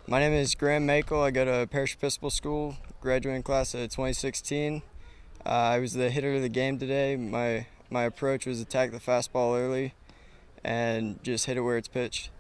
My name is Makel. I go to Parish Episcopal School, graduating class of 2016. I was the hitter of the game today. My approach was attack the fastball early and just hit it where it's pitched.